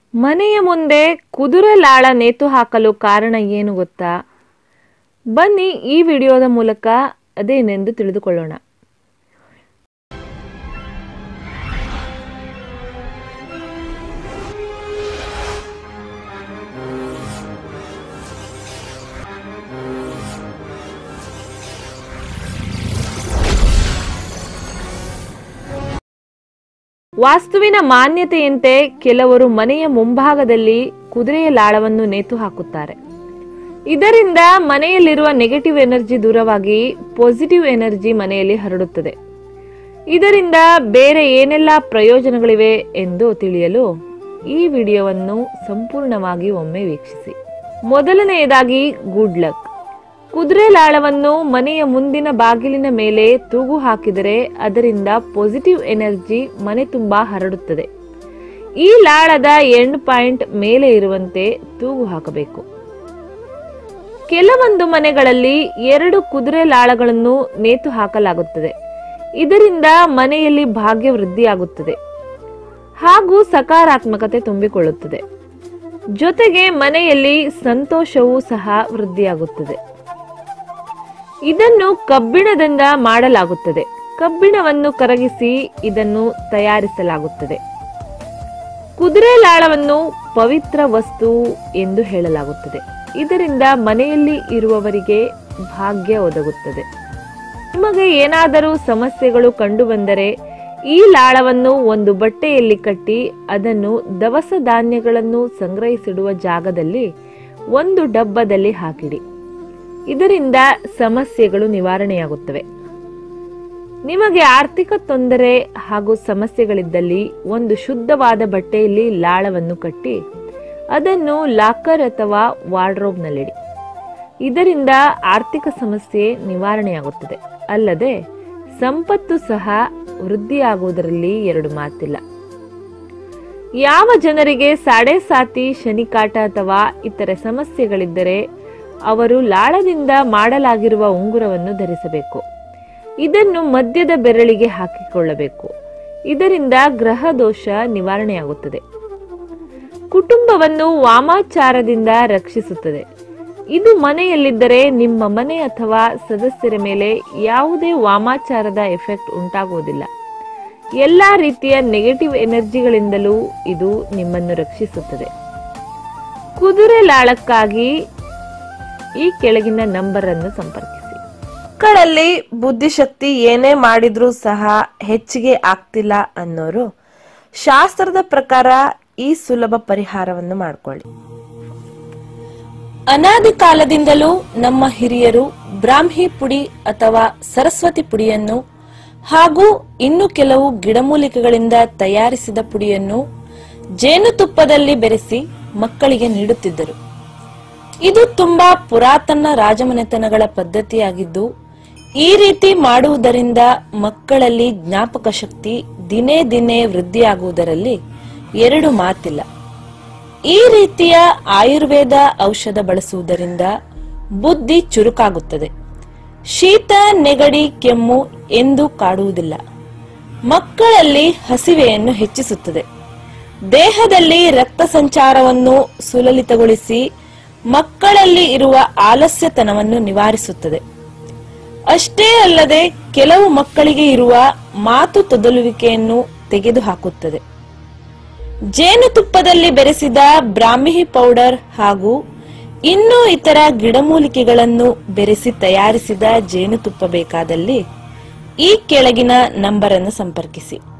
ಮನೆಯ ಮುಂದೆ ಕುದುರೆ ಲಾಳ ನೇತು ಹಾಕಲು ಕಾರಣ ಏನು ಗೊತ್ತಾ? ಬನ್ನಿ ಈ ವಿಡಿಯೋದ ಮೂಲಕ ಅದೇನೆಂದು ತಿಳಿದುಕೊಳ್ಳೋಣ. ವಾಸ್ತುವಿನ ಮಾನ್ಯತೆಯಂತೆ ಕೆಲವರು ಮನೆಯ ಮುಂಭಾಗದಲ್ಲಿ ಕುದುರೆಯ ಲಾಳವನ್ನು ನೇತು ಹಾಕುತ್ತಾರೆ. ಇದರಿಂದ ಮನೆಯಲ್ಲಿರುವ ನೆಗೆಟಿವ್ ಎನರ್ಜಿ ದೂರವಾಗಿ ಪಾಸಿಟಿವ್ ಎನರ್ಜಿ ಮನೆಯಲ್ಲಿ ಹರಡುತ್ತದೆ. ಇದರಿಂದ ಬೇರೆ ಏನೆಲ್ಲ ಪ್ರಯೋಜನಗಳಿವೆ ಎಂದು ತಿಳಿಯಲು ಈ ವಿಡಿಯೋವನ್ನು ಸಂಪೂರ್ಣವಾಗಿ ಒಮ್ಮೆ ವೀಕ್ಷಿಸಿ. ಮೊದಲನೆಯದಾಗಿ ಗುಡ್ ಲಕ್. ಕುದುರೆ ಲಾಳವನ್ನು ಮನೆಯ ಮುಂದಿನ ಬಾಗಿಲಿನ ಮೇಲೆ ತೂಗು ಹಾಕಿದರೆ ಅದರಿಂದ ಪಾಸಿಟಿವ್ ಎನರ್ಜಿ ಮನೆ ತುಂಬಾ ಹರಡುತ್ತದೆ. ಈ ಲಾಳದ ಎಂಡ್ ಪಾಯಿಂಟ್ ಮೇಲೆ ಇರುವಂತೆ ತೂಗು ಹಾಕಬೇಕು. ಕೆಲವೊಂದು ಮನೆಗಳಲ್ಲಿ 2 ಕುದುರೆ ಲಾಳಗಳನ್ನು ನೇತು ಹಾಕಲಾಗುತ್ತದೆ. ಇದರಿಂದ ಮನೆಯಲ್ಲಿ ಭಾಗ್ಯ ವೃದ್ಧಿಯಾಗುತ್ತದೆ ಹಾಗೂ ಸಕಾರಾತ್ಮಕತೆ ತುಂಬಿಕೊಳ್ಳುತ್ತದೆ. ಜೊತೆಗೆ ಮನೆಯಲ್ಲಿ ಸಂತೋಷವೂ ಸಹ ವೃದ್ಧಿಯಾಗುತ್ತದೆ. ಇದನ್ನು ಕಬ್ಬಿಣದಿಂದ ಮಾಡಲಾಗುತ್ತದೆ. ಕಬ್ಬಿಣವನ್ನು ಕರಗಿಸಿ ಇದನ್ನು ತಯಾರಿಸಲಾಗುತ್ತದೆ. ಕುದುರೆ ಲಾಳವನ್ನು ಪವಿತ್ರ ವಸ್ತು ಎಂದು ಹೇಳಲಾಗುತ್ತದೆ. ಇದರಿಂದ ಮನೆಯಲ್ಲಿ ಇರುವವರಿಗೆ ಭಾಗ್ಯ ಒದಗುತ್ತದೆ. ನಿಮಗೆ ಏನಾದರೂ ಸಮಸ್ಯೆಗಳು ಕಂಡುಬಂದರೆ ಈ ಲಾಳವನ್ನು ಒಂದು ಬಟ್ಟೆಯಲ್ಲಿ ಕಟ್ಟಿ ಅದನ್ನು ದವಸ ಧಾನ್ಯಗಳನ್ನು ಸಂಗ್ರಹಿಸಿಡುವ ಜಾಗದಲ್ಲಿ ಒಂದು ಡಬ್ಬದಲ್ಲಿ ಹಾಕಿಡಿ. ಇದರಿಂದ ಸಮಸ್ಯೆಗಳು ನಿವಾರಣೆಯಾಗುತ್ತವೆ. ನಿಮಗೆ ಆರ್ಥಿಕ ತೊಂದರೆ ಹಾಗೂ ಸಮಸ್ಯೆಗಳಿದ್ದಲ್ಲಿ ಒಂದು ಶುದ್ಧವಾದ ಬಟ್ಟೆಯಲ್ಲಿ ಲಾಳವನ್ನು ಕಟ್ಟಿ ಅದನ್ನು ಲಾಕರ್ ಅಥವಾ ವಾರ್ಡ್ರೋಬ್ನಲ್ಲಿಡಿ. ಇದರಿಂದ ಆರ್ಥಿಕ ಸಮಸ್ಯೆ ನಿವಾರಣೆಯಾಗುತ್ತದೆ. ಅಲ್ಲದೆ ಸಂಪತ್ತು ಸಹ ವೃದ್ಧಿಯಾಗುವುದರಲ್ಲಿ ಎರಡು ಮಾತಿಲ್ಲ. ಯಾವ ಜನರಿಗೆ ಸಾಡೆ ಸಾತಿ, ಶನಿಕಾಟ ಅಥವಾ ಇತರೆ ಸಮಸ್ಯೆಗಳಿದ್ದರೆ ಅವರು ಲಾಳದಿಂದ ಮಾಡಲಾಗಿರುವ ಉಂಗುರವನ್ನು ಧರಿಸಬೇಕು. ಇದನ್ನು ಮಧ್ಯದ ಬೆರಳಿಗೆ ಹಾಕಿಕೊಳ್ಳಬೇಕು. ಇದರಿಂದ ಗ್ರಹ ದೋಷ ನಿವಾರಣೆಯಾಗುತ್ತದೆ. ಕುಟುಂಬವನ್ನು ವಾಮಾಚಾರದಿಂದ ರಕ್ಷಿಸುತ್ತದೆ. ಇದು ಮನೆಯಲ್ಲಿದ್ದರೆ ನಿಮ್ಮ ಮನೆ ಅಥವಾ ಸದಸ್ಯರ ಮೇಲೆ ಯಾವುದೇ ವಾಮಾಚಾರದ ಎಫೆಕ್ಟ್ ಉಂಟಾಗುವುದಿಲ್ಲ. ಎಲ್ಲಾ ರೀತಿಯ ನೆಗೆಟಿವ್ ಎನರ್ಜಿಗಳಿಂದಲೂ ಇದು ನಿಮ್ಮನ್ನು ರಕ್ಷಿಸುತ್ತದೆ. ಕುದುರೆ ಲಾಳಕ್ಕಾಗಿ ಈ ಕೆಳಗಿನ ನಂಬರ್ ಅನ್ನು ಸಂಪರ್ಕಿಸಿ. ಮಕ್ಕಳಲ್ಲಿ ಬುದ್ಧಿಶಕ್ತಿ ಏನೇ ಮಾಡಿದ್ರೂ ಸಹ ಹೆಚ್ಚಿಗೆ ಆಗ್ತಿಲ್ಲ ಅನ್ನೋರು ಶಾಸ್ತ್ರದ ಪ್ರಕಾರ ಈ ಸುಲಭ ಪರಿಹಾರವನ್ನು ಮಾಡಿಕೊಳ್ಳಿ. ಅನಾದಿ ಕಾಲದಿಂದಲೂ ನಮ್ಮ ಹಿರಿಯರು ಬ್ರಾಹ್ಮಿ ಪುಡಿ ಅಥವಾ ಸರಸ್ವತಿ ಪುಡಿಯನ್ನು ಹಾಗೂ ಇನ್ನು ಕೆಲವು ಗಿಡಮೂಲಿಕೆಗಳಿಂದ ತಯಾರಿಸಿದ ಪುಡಿಯನ್ನು ಜೇನುತುಪ್ಪದಲ್ಲಿ ಬೆರೆಸಿ ಮಕ್ಕಳಿಗೆ ನೀಡುತ್ತಿದ್ದರು. ಇದು ತುಂಬಾ ಪುರಾತನ ರಾಜಮನೆತನಗಳ ಪದ್ಧತಿಯಾಗಿದ್ದು, ಈ ರೀತಿ ಮಾಡುವುದರಿಂದ ಮಕ್ಕಳಲ್ಲಿ ಜ್ಞಾಪಕ ಶಕ್ತಿ ದಿನೇ ದಿನೇ ವೃದ್ಧಿಯಾಗುವುದರಲ್ಲಿ ಎರಡು ಮಾತಿಲ್ಲ. ಈ ರೀತಿಯ ಆಯುರ್ವೇದ ಔಷಧ ಬಳಸುವುದರಿಂದ ಬುದ್ಧಿ ಚುರುಕಾಗುತ್ತದೆ. ಶೀತ, ನೆಗಡಿ, ಕೆಮ್ಮು ಎಂದು ಕಾಡುವುದಿಲ್ಲ. ಮಕ್ಕಳಲ್ಲಿ ಹಸಿವೆಯನ್ನು ಹೆಚ್ಚಿಸುತ್ತದೆ. ದೇಹದಲ್ಲಿ ರಕ್ತ ಸಂಚಾರವನ್ನು ಸುಲಲಿತಗೊಳಿಸಿ ಮಕ್ಕಳಲ್ಲಿ ಇರುವ ಆಲಸ್ಯತನವನ್ನು ನಿವಾರಿಸುತ್ತದೆ. ಅಷ್ಟೇ ಅಲ್ಲದೆ ಕೆಲವು ಮಕ್ಕಳಿಗೆ ಇರುವ ಮಾತು ತೊದಲುವಿಕೆಯನ್ನು ತೆಗೆದುಹಾಕುತ್ತದೆ. ಜೇನುತುಪ್ಪದಲ್ಲಿ ಬೆರೆಸಿದ ಬ್ರಾಹ್ಮಿ ಪೌಡರ್ ಹಾಗೂ ಇನ್ನೂ ಇತರ ಗಿಡಮೂಲಿಕೆಗಳನ್ನು ಬೆರೆಸಿ ತಯಾರಿಸಿದ ಜೇನುತುಪ್ಪ ಬೇಕಾದಲ್ಲಿ ಈ ಕೆಳಗಿನ ನಂಬರ್ ಅನ್ನು ಸಂಪರ್ಕಿಸಿ.